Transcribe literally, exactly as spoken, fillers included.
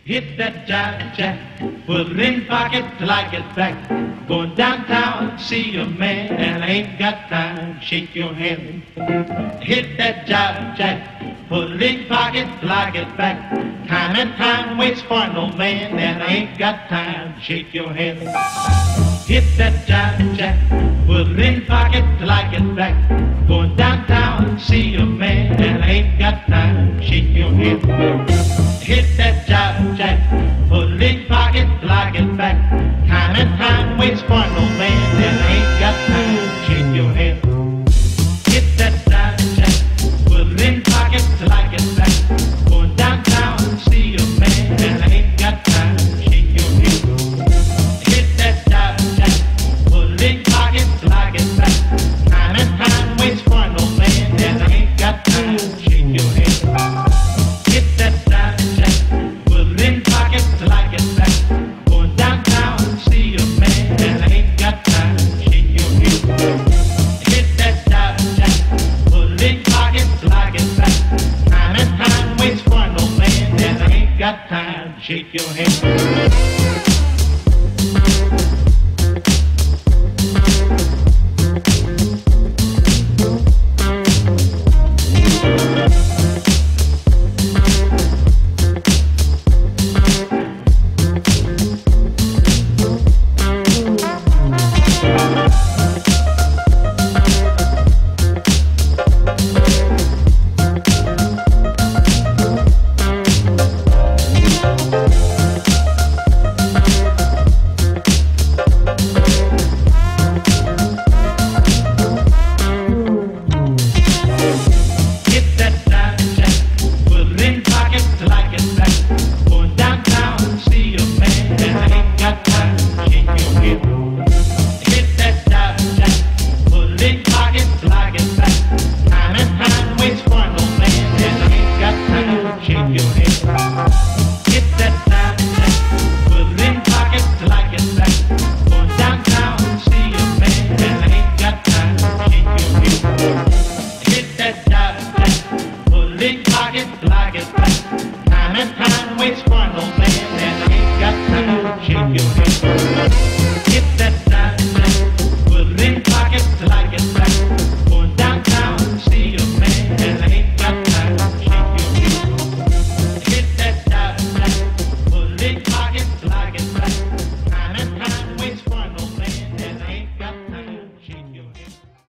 Hit that jive jack, put it in pocket till I get back. Going downtown, see a man, and I ain't got time. Shake your hand. Hit that jive jack, put it in pocket till I get back. Time and time waits for no man, and I ain't got time. Shake your hand. Hit that jive jack, put it in pocket till I get back. Going downtown, see a man, and I ain't got time. Shake your hand. Hit that jive jack, put it in pocket till I get back. Time and time waits for no man, and I ain't got time. Shake your hand. Hit that jive jack, put it in pocket till I get back. Going downtown, see a man, and I ain't got time. Shake your hand. Hit that jive jack, put it in pocket till I get back. Time and time waits for no man, and I ain't got time. Shake your hand. Hit that jive jack, put it in pocket till I get back. Going downtown, see a man, and I ain't got time. Shake your hand. Hit that jive jack, put it in pocket till I get back. Time and time waits for no man, and I ain't got time. Shake your hand.